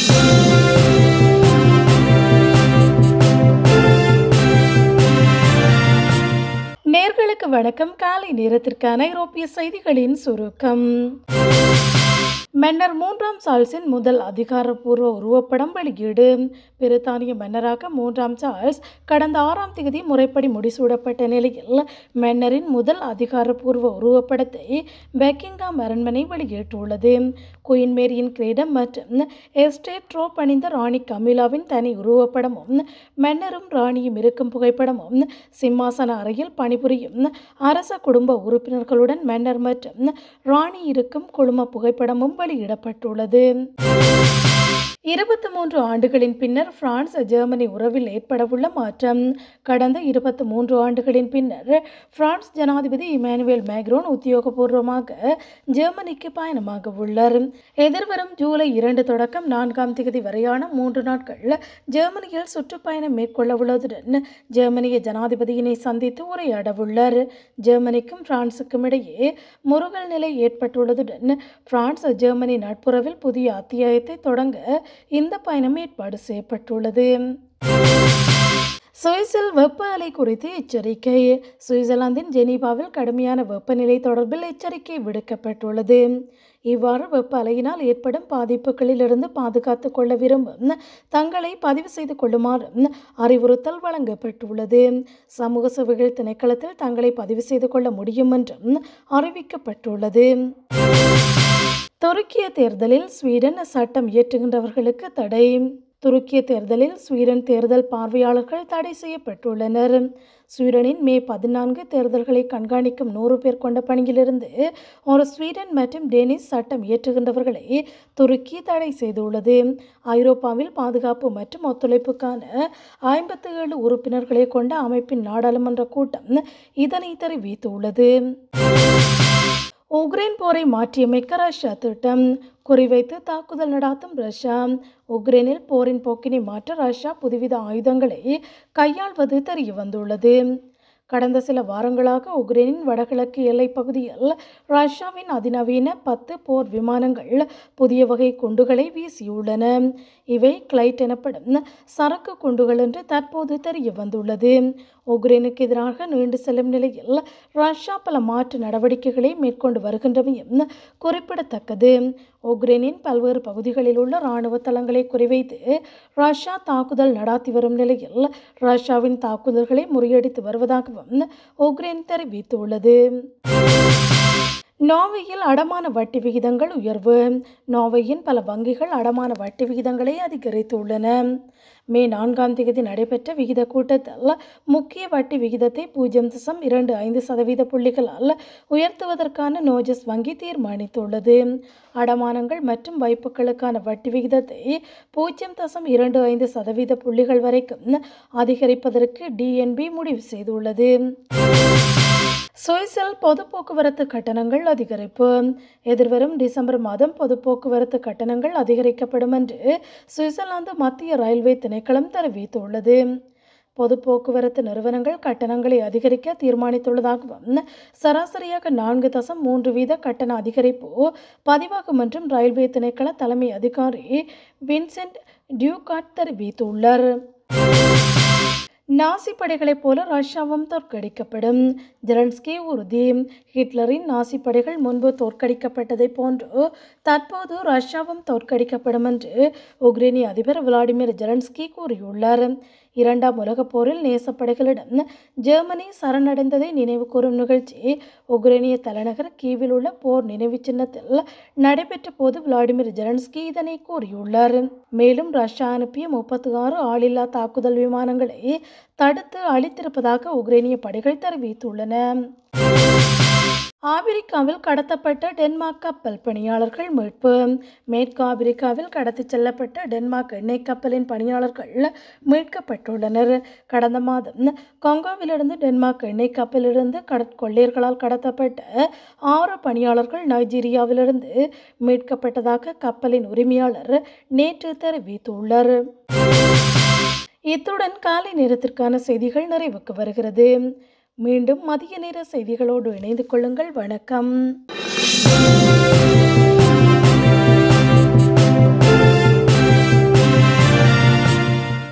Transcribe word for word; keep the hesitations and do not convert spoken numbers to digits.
நேர்களுக்கு வணக்கம். காலை நேரத்திற்கான ஐரோப்பிய செய்திகளின் சுருக்கம். மன்னர் மூன்றாம் சார்ல்ஸின் முதல் அதிகாரப்பூர்வ உருவப்படம் வெளியீடு. பிரித்தானிய மன்னராக மூன்றாம் சார்ல்ஸ் கடந்த ஆறாம் தேதி முறைப்படி முடிசூடப்பட்ட நிலையில் மன்னரின் முதல் அதிகாரப்பூர்வ உருவப்படத்தை பெக்கிங்ஹாம் அரண்மனை வெளியிட்டுள்ளது. குயின் மேரியின் கிரீடம் மற்றும் எஸ்டேட் ட்ரோப் அணிந்த ராணி கமிலாவின் தனி உருவப்படமும் மன்னரும் ராணியும் இருக்கும் புகைப்படமும் சிம்மாசன அறையில் பணிபுரியும் அரச குடும்ப உறுப்பினர்களுடன் மன்னர் மற்றும் ராணி இருக்கும் குழும புகைப்படமும் வெளியிடப்பட்டுள்ளது. இருபத்தி மூன்று ஆண்டுகளின் பின்னர் பிரான்ஸ் ஜெர்மனி உறவில் ஏற்படவுள்ள மாற்றம். கடந்த இருபத்தி மூன்று ஆண்டுகளின் பின்னர் பிரான்ஸ் ஜனாதிபதி இமானுவேல் மேக்ரோன் உத்தியோகபூர்வமாக ஜெர்மனிக்கு பயணமாக உள்ளார். எதிர்வரும் ஜூலை இரண்டு தொடக்கம் நான்காம் தேதி வரையான மூன்று நாட்கள் ஜெர்மனியில் சுற்றுப்பயணம் மேற்கொள்ள உள்ளதுடன் ஜெர்மனிய ஜனாதிபதியினை சந்தித்து உரையாட உள்ளார். ஜெர்மனிக்கும் பிரான்சுக்கும் இடையே முறுகல் நிலை ஏற்பட்டுள்ளதுடன் பிரான்ஸ் ஜெர்மனி நட்புறவில் புதிய அத்தியாயத்தை தொடங்க இந்த பயணம் ஏற்பாடு செய்யப்பட்டுள்ளது. சுவிஸில் வெப்ப அலை குறித்து எச்சரிக்கை. சுவிட்சர்லாந்தின் ஜெனீவாவில் கடுமையான வெப்பநிலை தொடர்பில் எச்சரிக்கை விடுக்கப்பட்டுள்ளது. இவ்வாறு வெப்ப அலையினால் ஏற்படும் பாதிப்புகளிலிருந்து பாதுகாத்துக் கொள்ள விரும்பும் தங்களை பதிவு செய்து கொள்ளுமாறு அறிவுறுத்தல் வழங்கப்பட்டுள்ளது. சமூக சேவைகள் திணைக்களத்தில் தங்களை பதிவு செய்து கொள்ள முடியும் என்றும் அறிவிக்கப்பட்டுள்ளது. துருக்கிய தேர்தலில் ஸ்வீடன் சட்டம் இயற்றுகின்றவர்களுக்கு தடை. துருக்கிய தேர்தலில் ஸ்வீடன் தேர்தல் பார்வையாளர்கள் தடை செய்யப்பட்டுள்ளனர். ஸ்வீடனின் மே பதினான்கு தேர்தல்களை கண்காணிக்கும் நூறு பேர் கொண்ட பணியிலிருந்து ஒரு ஸ்வீடன் மற்றும் டேனிஷ் சட்டம் இயற்றுகின்றவர்களை துருக்கி தடை செய்துள்ளது. ஐரோப்பாவில் பாதுகாப்பு மற்றும் ஒத்துழைப்புக்கான ஐம்பத்தி ஏழு உறுப்பினர்களை கொண்ட அமைப்பின் நாடாளுமன்ற கூட்டம் இதனை தெரிவித்துள்ளது. உக்ரைன் போரை மாற்றியமைக்க ரஷ்யா திட்டம். குறிவைத்து தாக்குதல் நடாத்தும் ரஷ்யா. உக்ரைனில் போரின் போக்கினை மாற்ற ரஷ்யா புதுவித ஆயுதங்களை கையாள்வது தெரிய வந்துள்ளது. கடந்த சில வாரங்களாக உக்ரைனின் வடகிழக்கு எல்லைப் பகுதியில் ரஷ்யாவின் அதிநவீன பத்து போர் விமானங்கள் புதிய வகை குண்டுகளை வீசியுள்ளன. இவை கிளைட் எனப்படும் சரக்கு குண்டுகள் என்று தற்போது தெரிய வந்துள்ளது. உக்ரைனுக்கு எதிராக நீண்டு செல்லும் நிலையில் ரஷ்யா பல மாற்று நடவடிக்கைகளை மேற்கொண்டு வருகின்றமையும் குறிப்பிடத்தக்கது. உக்ரைனின் பல்வேறு பகுதிகளில் உள்ள இராணுவ தளங்களை குறிவைத்து ரஷ்யா தாக்குதல் நடாத்தி வரும் நிலையில் ரஷ்யாவின் தாக்குதல்களை முறியடித்து வருவதாகவும் உக்ரைன் தெரிவித்துள்ளது. நோர்வேயில் அடமான வட்டி விகிதங்கள் உயர்வு. நோர்வேயின் பல வங்கிகள் அடமான வட்டி விகிதங்களை அதிகரித்துள்ளன. மே நான்காம் தேதி நடைபெற்ற விகித கூட்டத்தில் முக்கிய வட்டி விகிதத்தை பூஜ்ஜியம் தசம் இரண்டு ஐந்து சதவீத புள்ளிகளால் உயர்த்துவதற்கான நோஜஸ் வங்கி தீர்மானித்துள்ளது. அடமானங்கள் மற்றும் வைப்புகளுக்கான வட்டி விகிதத்தை பூஜ்ஜியம் தசம் இரண்டு ஐந்து சதவீத புள்ளிகள் வரைக்கும் அதிகரிப்பதற்கு டிஎன்பி முடிவு செய்துள்ளது. சுவிஸில் பொது போக்குவரத்து கட்டணங்கள் அதிகரிப்பு. எதிர்வரும் டிசம்பர் மாதம் பொது போக்குவரத்து கட்டணங்கள் அதிகரிக்கப்படும் என்று சுவிட்சர்லாந்து மத்திய ரயில்வே திணைக்களம் தெரிவித்துள்ளது. பொது போக்குவரத்து நிறுவனங்கள் கட்டணங்களை அதிகரிக்க தீர்மானித்துள்ளதாகவும் சராசரியாக நான்கு தசம் மூன்று வீத கட்டண அதிகரிப்பு பதிவாகும் என்றும் ரயில்வே திணைக்கள தலைமை அதிகாரி வின்சென்ட் டியூகாட் தெரிவித்துள்ளார். நாசி படைகளைப் போல ரஷ்யாவும் தோற்கடிக்கப்படும். ஜெலன்ஸ்கி உறுதி. ஹிட்லரின் நாசி படைகள் முன்பு தோற்கடிக்கப்பட்டதை போன்று தற்போது ரஷ்யாவும் தோற்கடிக்கப்படும் என்று உக்ரைனிய அதிபர் விளாடிமிர் ஜெலன்ஸ்கி கூறியுள்ளார். இரண்டாம் உலகப் போரில் நேசப்படைகளிடம் ஜெர்மனி சரணடைந்ததை நினைவு கூறும் நிகழ்ச்சி உக்ரைனிய தலைநகர் கீவில் உள்ள போர் நினைவு சின்னத்தில் நடைபெற்ற போது விளாடிமிர் ஜெலன்ஸ்கி இதனை கூறியுள்ளார். மேலும் ரஷ்யா அனுப்பிய முப்பத்தி ஆறு ஆளில்லா தாக்குதல் விமானங்களை தடுத்து அழித்திருப்பதாக உக்ரைனிய படைகள் தெரிவித்துள்ளன. ஆப்பிரிக்காவில் கடத்தப்பட்ட டென்மார்க் கப்பல் பணியாளர்கள் மீட்பு. மேற்கு ஆப்பிரிக்காவில் கடத்திச் செல்லப்பட்ட டென்மார்க் எண்ணெய் கப்பலின் பணியாளர்கள் மீட்கப்பட்டுள்ளனர். கடந்த மாதம் கொங்கோவிலிருந்து டென்மார்க் எண்ணெய் கப்பலிலிருந்து கடற்கொள்ளையர்களால் கடத்தப்பட்ட ஆறு பணியாளர்கள் நைஜீரியாவிலிருந்து மீட்கப்பட்டதாக கப்பலின் உரிமையாளர் நேற்று தெரிவித்துள்ளார். இத்துடன் காலை நேரத்திற்கான செய்திகள் நிறைவுக்கு வருகிறது. மீண்டும் மதிய நேர செய்திகளோடு இணைந்து கொள்ளுங்கள். வணக்கம்.